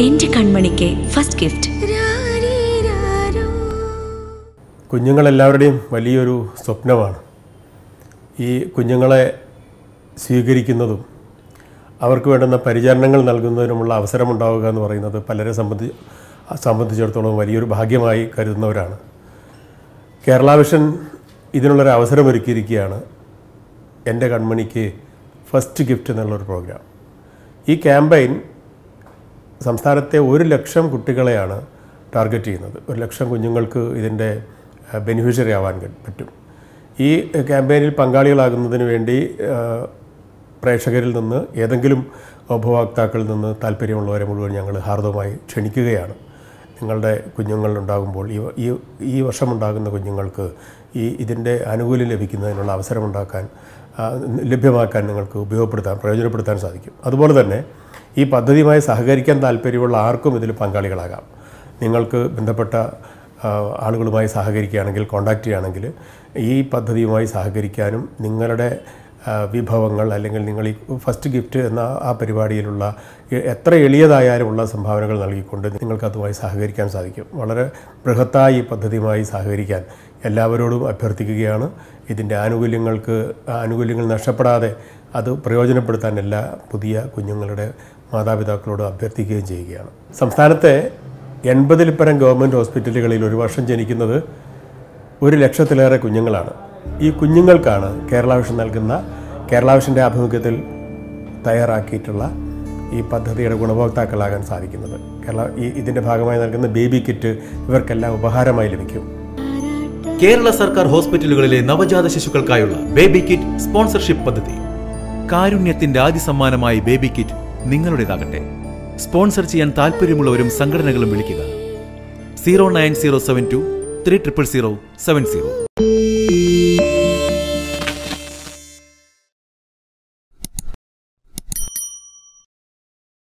Ente Kanmanikku first gift. കുഞ്ഞുങ്ങളെല്ലാവരുടെയും വലിയൊരു സ്വപ്നമാണ് ഈ കുഞ്ഞുങ്ങളെ സ്വീകരിക്കുന്നതും അവർക്ക് വേണ്ടുന്ന പരിചരണങ്ങൾ നൽകുന്നതിനുമുള്ള അവസരമുണ്ടാവുക എന്ന് പറയുന്നത് പലരെ സംബന്ധിച്ചിടത്തോളം വലിയൊരു ഭാഗ്യമായി കരുതുന്നവരാണ്. കേരള വിഷൻ ഇതിനുള്ളൊരു അവസരമൊരുക്കിയിരിക്കുകയാണ്. എൻ്റെ കൺമണിക്ക് ഫസ്റ്റ് ഗിഫ്റ്റ് എന്നുള്ളൊരു പ്രോഗ്രാം. ഈ ക്യാമ്പയിൻ സംസ്ഥാനത്തെ 1,00,000 കുട്ടികളെയാണ് ടാർഗറ്റ് ചെയ്യുന്നത്. 1,00,000 കുഞ്ഞുങ്ങൾക്ക് ഇതിൻ്റെ ബെനിഫിഷ്യറി ആവാൻ പറ്റും. ഈ ക്യാമ്പയിനിൽ പങ്കാളികളാകുന്നതിന് വേണ്ടി പ്രേക്ഷകരിൽ നിന്ന് ഏതെങ്കിലും ഉപഭോക്താക്കളിൽ നിന്ന് താല്പര്യമുള്ളവരെ മുഴുവൻ ഞങ്ങൾ ഹാർദവമായി ക്ഷണിക്കുകയാണ്. നിങ്ങളുടെ കുഞ്ഞുങ്ങളുണ്ടാകുമ്പോൾ ഈ വർഷമുണ്ടാകുന്ന കുഞ്ഞുങ്ങൾക്ക് ഇതിൻ്റെ ആനുകൂല്യം ലഭിക്കുന്നതിനുള്ള ലഭ്യമാക്കാൻ നിങ്ങൾക്ക് പ്രയോജനപ്പെടുത്താൻ സാധിക്കും. അതുപോലെ തന്നെ ഈ പദ്ധതിയുമായി സഹകരിക്കാൻ താല്പര്യമുള്ള ആർക്കും ഇതിൽ പങ്കാളികളാകാം. നിങ്ങൾക്ക് ബന്ധപ്പെട്ട ആളുകളുമായി സഹകരിക്കുകയാണെങ്കിൽ, കോൺടാക്റ്റ് ചെയ്യുകയാണെങ്കിൽ ഈ പദ്ധതിയുമായി സഹകരിക്കാനും നിങ്ങളുടെ വിഭവങ്ങൾ അല്ലെങ്കിൽ നിങ്ങൾ ഈ ഫസ്റ്റ് ഗിഫ്റ്റ് എന്ന ആ പരിപാടിയിലുള്ള എത്ര എളിയതായാലുമുള്ള സംഭാവനകൾ നൽകിക്കൊണ്ട് നിങ്ങൾക്കതുമായി സഹകരിക്കാൻ സാധിക്കും. വളരെ ബൃഹത്തായ ഈ പദ്ധതിയുമായി സഹകരിക്കാൻ എല്ലാവരോടും അഭ്യർത്ഥിക്കുകയാണ്. ഇതിൻ്റെ ആനുകൂല്യങ്ങൾ നഷ്ടപ്പെടാതെ അത് പ്രയോജനപ്പെടുത്താൻ എല്ലാ പുതിയ കുഞ്ഞുങ്ങളുടെ മാതാപിതാക്കളോട് അഭ്യർത്ഥിക്കുകയും ചെയ്യുകയാണ്. സംസ്ഥാനത്തെ 80-ൽ പരം ഗവൺമെൻറ് ഹോസ്പിറ്റലുകളിൽ ഒരു വർഷം ജനിക്കുന്നത് 1,00,000-ലേറെ കുഞ്ഞുങ്ങളാണ്. ഈ കുഞ്ഞുങ്ങൾക്കാണ് കേരള വിഷൻ്റെ ആഭിമുഖ്യത്തിൽ തയ്യാറാക്കിയിട്ടുള്ള ഈ പദ്ധതിയുടെ ഗുണഭോക്താക്കളാകാൻ സാധിക്കുന്നത്. ഇതിൻ്റെ ഭാഗമായി നൽകുന്ന ബേബി കിറ്റ് ഇവർക്കെല്ലാം ഉപഹാരമായി ലഭിക്കും. കേരള സർക്കാർ ഹോസ്പിറ്റലുകളിലെ നവജാത ശിശുക്കൾക്കായുള്ള ബേബി കിറ്റ് സ്പോൺസർഷിപ്പ് പദ്ധതി. കാരുണ്യത്തിന്റെ ആദ്യ സമ്മാനമായി ബേബി കിറ്റ് നിങ്ങളുടേതാകട്ടെ. സ്പോൺസർ ചെയ്യാൻ താല്പര്യമുള്ളവരും സംഘടനകളും വിളിക്കുക 09072 3000070.